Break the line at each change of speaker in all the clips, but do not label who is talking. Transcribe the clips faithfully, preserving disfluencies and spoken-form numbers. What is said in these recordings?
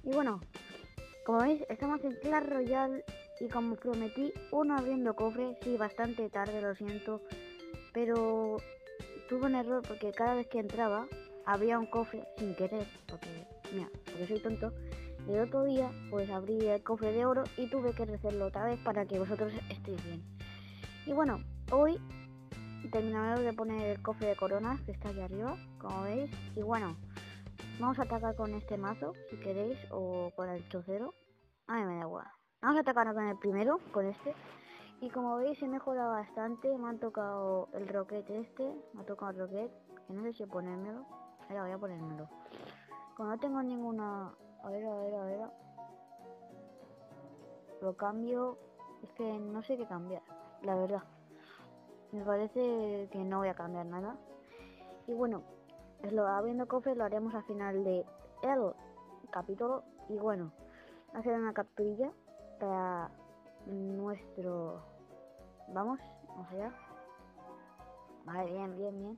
Y bueno, como veis, estamos en Clash Royale y como prometí, uno abriendo cofre, sí, bastante tarde, lo siento, pero tuve un error porque cada vez que entraba, abría un cofre sin querer, porque, mira, porque soy tonto. Y el otro día, pues abrí el cofre de oro y tuve que rehacerlo otra vez para que vosotros estéis bien. Y bueno, hoy terminaré de poner el cofre de coronas que está aquí arriba, como veis, y bueno, vamos a atacar con este mazo, si queréis, o con el chocero. A mí me da igual. Vamos a atacar con el primero, con este. Y como veis he mejorado bastante. Me han tocado el rocket este. Me ha tocado el rocket. Que no sé si ponérmelo. Ahora voy a ponérmelo. Como no tengo ninguna... A ver, a ver, a ver. Lo cambio. Es que no sé qué cambiar. La verdad. Me parece que no voy a cambiar nada. Y bueno, lo abriendo cofre lo haremos al final de el capítulo. Y bueno, hacer una capturilla para nuestro... Vamos, vamos allá. Vale, bien, bien, bien.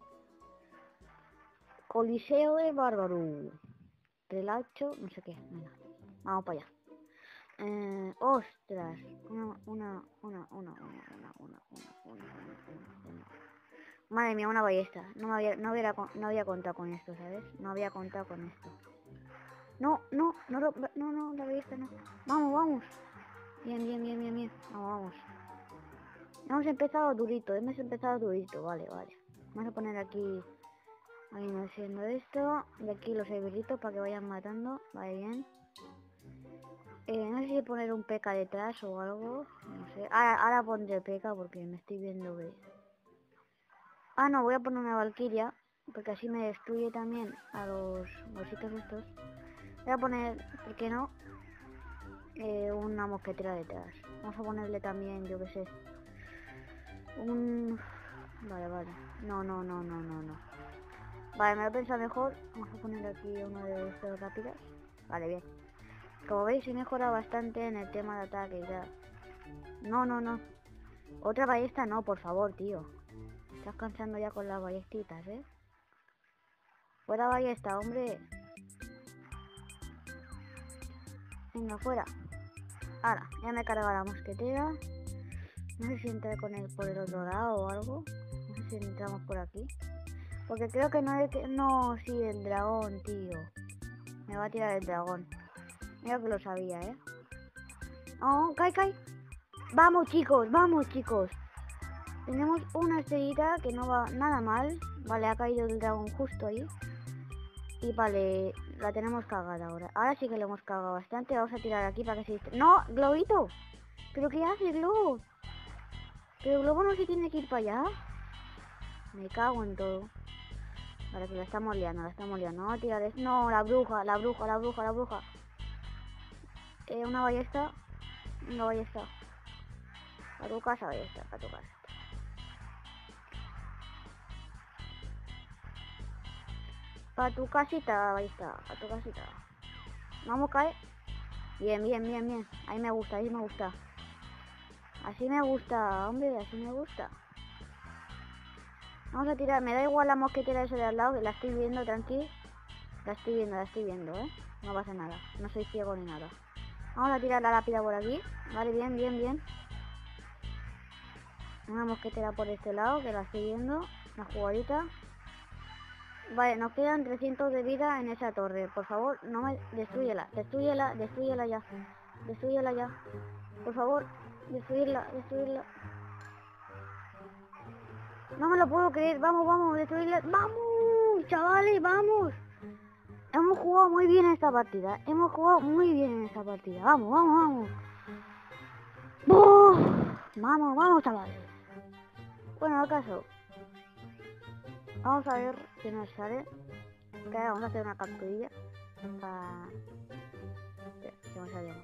Coliseo de Bárbaro. Relacho, no sé qué. Venga, vamos para allá. Eh, ostras. Una, una, una, una, una, una, una, una, una, una. Madre mía, una ballesta. No, me había, no, hubiera, no había contado con esto, ¿sabes? No había contado con esto. No, no, no, no, no, no, la ballesta no. Vamos, vamos. Bien, bien, bien, bien, bien. Vamos, vamos. Hemos empezado durito, hemos empezado durito. Vale, vale. Vamos a poner aquí... Ahí no haciendo esto. De aquí los hebelitos para que vayan matando. Vale, bien. Eh, no sé si poner un P K detrás o algo. No sé. Ahora, ahora pondré P K porque me estoy viendo que... Ah, no, voy a poner una Valkyria. Porque así me destruye también a los bolsitos estos. Voy a poner, ¿por qué no? Eh, una mosquetera detrás. Vamos a ponerle también, yo que sé. Un... Vale, vale. No, no, no, no, no, no. Vale, me lo he pensado mejor. Vamos a poner aquí uno de estos rápidos. Vale, bien. Como veis he mejorado bastante en el tema de ataque ya. No, no, no. Otra ballesta no, por favor, tío. Estás cansando ya con las ballestitas, ¿eh? Fuera ballesta, hombre. Venga, fuera. Ahora, ya me he cargado la mosquetera. No sé si entré con él por el otro lado o algo. No sé si entramos por aquí. Porque creo que no es que... No, sí, el dragón, tío. Me va a tirar el dragón. Mira que lo sabía, ¿eh? Oh, cae, cae. Vamos, chicos, vamos, chicos. Tenemos una estrellita que no va nada mal. Vale, ha caído el dragón justo ahí. Y vale, la tenemos cagada ahora. Ahora sí que lo hemos cagado bastante. Vamos a tirar aquí para que se... ¡No! ¡Globito! ¿Pero qué hace, Globo? ¿Pero Globo no se tiene que ir para allá? Me cago en todo. Vale, que la estamos liando, la estamos liando. No, tirar es... No, la bruja, la bruja, la bruja, la bruja. Eh, una ballesta. Una ballesta. Para tu casa, ballesta, para tu casa. Para tu casita, ahí está, para tu casita. Vamos, cae. Bien, bien, bien, bien. Ahí me gusta, ahí me gusta. Así me gusta, hombre, así me gusta. Vamos a tirar, me da igual la mosquetera esa de al lado, que la estoy viendo, tranqui. La estoy viendo, la estoy viendo, ¿eh? No pasa nada, no soy ciego ni nada. Vamos a tirar la lápida por aquí. Vale, bien, bien, bien. Una mosquetera por este lado, que la estoy viendo. Una jugadita. Vale, nos quedan trescientos de vida en esa torre. Por favor, no me... Destrúyela, destrúyela, destrúyela ya. Destrúyela ya. Por favor, destruirla, destruirla. No me lo puedo creer. Vamos, vamos, destruirla. ¡Vamos! Chavales, vamos. Hemos jugado muy bien esta partida. Hemos jugado muy bien en esta partida. Vamos, vamos, vamos. ¡Buf! Vamos, vamos, chavales. Bueno, acaso. Vamos a ver qué nos sale. Que vamos a hacer una capturilla. Para... ¿Qué me sale?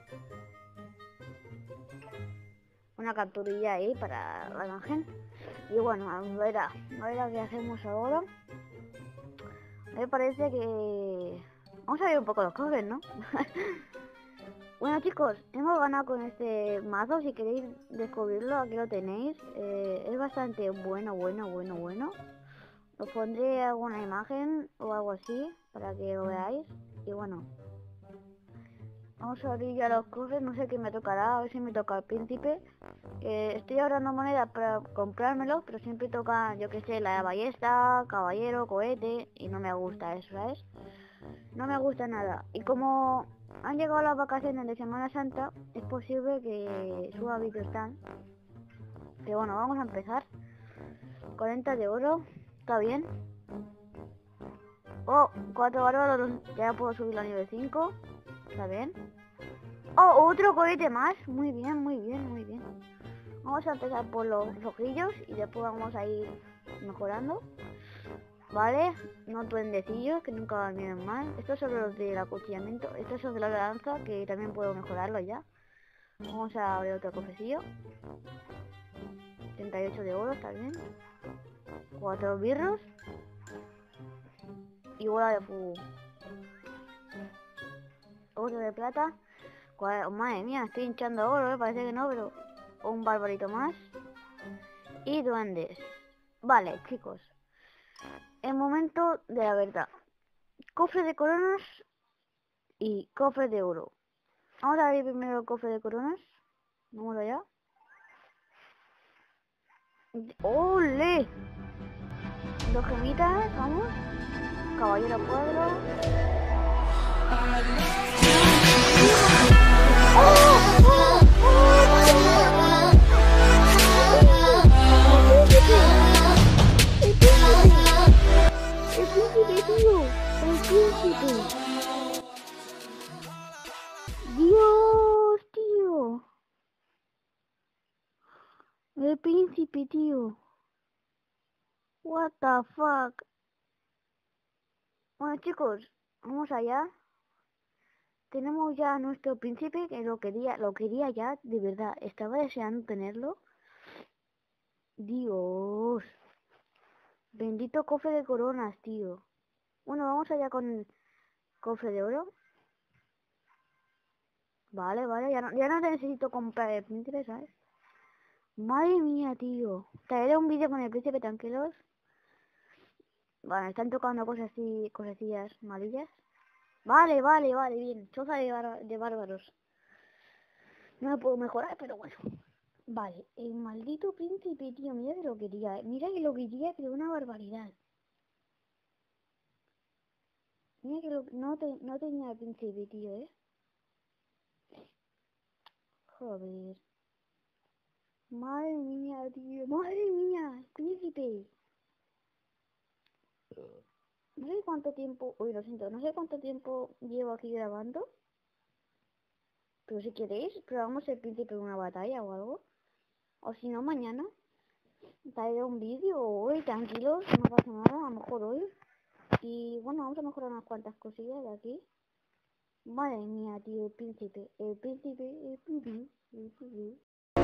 Una capturilla ahí para la imagen. Y bueno, a ver a, a ver a qué hacemos ahora. Me parece que... Vamos a ver un poco los cofres, ¿no? Bueno, chicos, hemos ganado con este mazo. Si queréis descubrirlo, aquí lo tenéis. Eh, es bastante bueno, bueno, bueno, bueno. Os pondré alguna imagen o algo así para que lo veáis. Y bueno, Vamos a abrir ya los cofres, no sé qué me tocará, a ver si me toca el príncipe. Eh, estoy ahorrando monedas para comprármelo, pero siempre toca, yo que sé, la ballesta, caballero, cohete, y no me gusta eso, ¿sabes? No me gusta nada. Y como han llegado las vacaciones de Semana Santa, es posible que suba vídeos tan. Pero bueno, vamos a empezar. cuarenta de oro, está bien. Oh, cuatro bárbaros, ya puedo subir a nivel cinco. Está bien. Oh, otro cohete más. Muy bien, muy bien, muy bien. Vamos a empezar por los ojillos y después vamos a ir mejorando. Vale, no duendecillos, que nunca vienen mal. Estos son los del acuchillamiento. Estos son de la danza, que también puedo mejorarlo ya. Vamos a abrir otro cofrecillo. treinta y ocho de oro, está bien. Cuatro birros. Y bola de fuego. Oro de plata. Oh, madre mía, estoy hinchando oro, ¿eh? Parece que no, pero un barbarito más. Y duendes. Vale, chicos. El momento de la verdad. Cofre de coronas y cofre de oro. Vamos a abrir primero el cofre de coronas. Vamos allá. ¡Ole! Dos gemitas, vamos. Caballero cuadro. ¡Oh! ¡Oh! ¡Oh! ¡El príncipe! ¡El príncipe, tío! ¡El príncipe! ¡Dios, tío! El príncipe, tío. What the fuck. Bueno, chicos, vamos allá. Tenemos ya a nuestro príncipe, que lo quería, lo quería ya, de verdad. Estaba deseando tenerlo. Dios. Bendito cofre de coronas, tío. Bueno, vamos allá con el cofre de oro. Vale, vale, ya no, ya no necesito comprar el príncipe, ¿sabes? Madre mía, tío. Traeré un vídeo con el príncipe, tranquilos. Bueno, están tocando cosas así, cosillas malillas. Vale, vale, vale, bien. Choza de, de bárbaros. No lo puedo mejorar, pero bueno. Vale, el maldito príncipe, tío. Mira que lo quería. Mira que lo quería, pero una barbaridad. Mira que lo, no, te, no tenía el príncipe, tío, ¿eh? Joder. Madre mía, tío. Madre mía, príncipe. No sé cuánto tiempo... Uy, lo siento. No sé cuánto tiempo llevo aquí grabando. Pero si queréis, probamos el príncipe en una batalla o algo. O si no, mañana. Traeré un vídeo hoy, tranquilos. No pasa nada, a lo mejor hoy. Y bueno, vamos a mejorar unas cuantas cosillas de aquí. Madre mía, tío, el príncipe. El príncipe, el príncipe, el príncipe.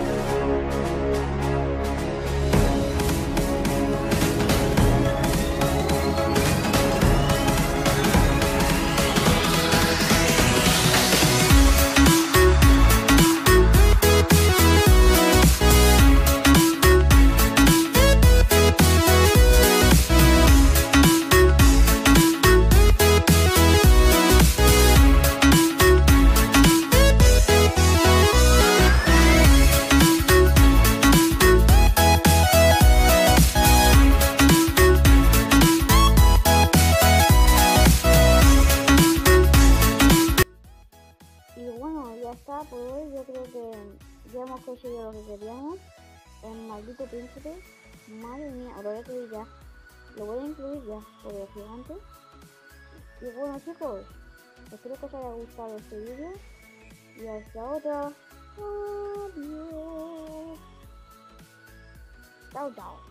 Por hoy yo creo que ya hemos conseguido lo que queríamos. El maldito príncipe. Madre mía, lo voy a incluir ya. Lo voy a incluir ya por el gigante. Y bueno, chicos, espero que os haya gustado este vídeo. Y hasta otra. Adiós. Chao, chao.